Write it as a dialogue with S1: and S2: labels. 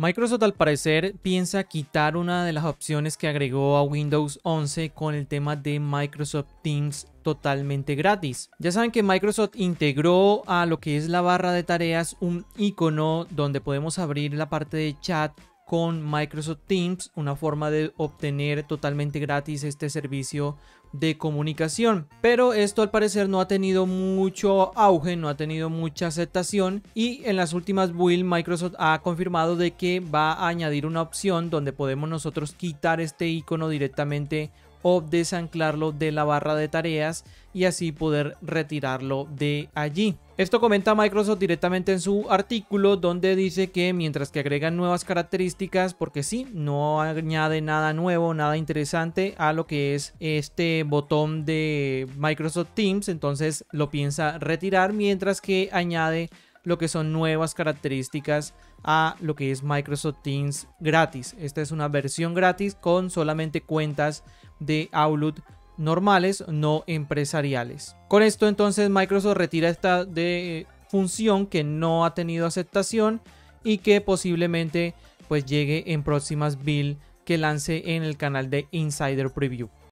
S1: Microsoft al parecer piensa quitar una de las opciones que agregó a Windows 11 con el tema de Microsoft Teams totalmente gratis. Ya saben que Microsoft integró a lo que es la barra de tareas un icono donde podemos abrir la parte de chat con Microsoft Teams, una forma de obtener totalmente gratis este servicio de comunicación, pero esto al parecer no ha tenido mucho auge, no ha tenido mucha aceptación, y en las últimas builds Microsoft ha confirmado de que va a añadir una opción donde podemos nosotros quitar este icono directamente o desanclarlo de la barra de tareas y así poder retirarlo de allí. Esto comenta Microsoft directamente en su artículo, donde dice que mientras que agregan nuevas características, porque sí, no añade nada nuevo, nada interesante a lo que es este botón de Microsoft Teams, entonces lo piensa retirar, mientras que añade lo que son nuevas características a lo que es Microsoft Teams gratis. Esta es una versión gratis con solamente cuentas de Outlook normales, no empresariales. Con esto entonces Microsoft retira esta función que no ha tenido aceptación y que posiblemente pues llegue en próximas builds que lance en el canal de Insider Preview.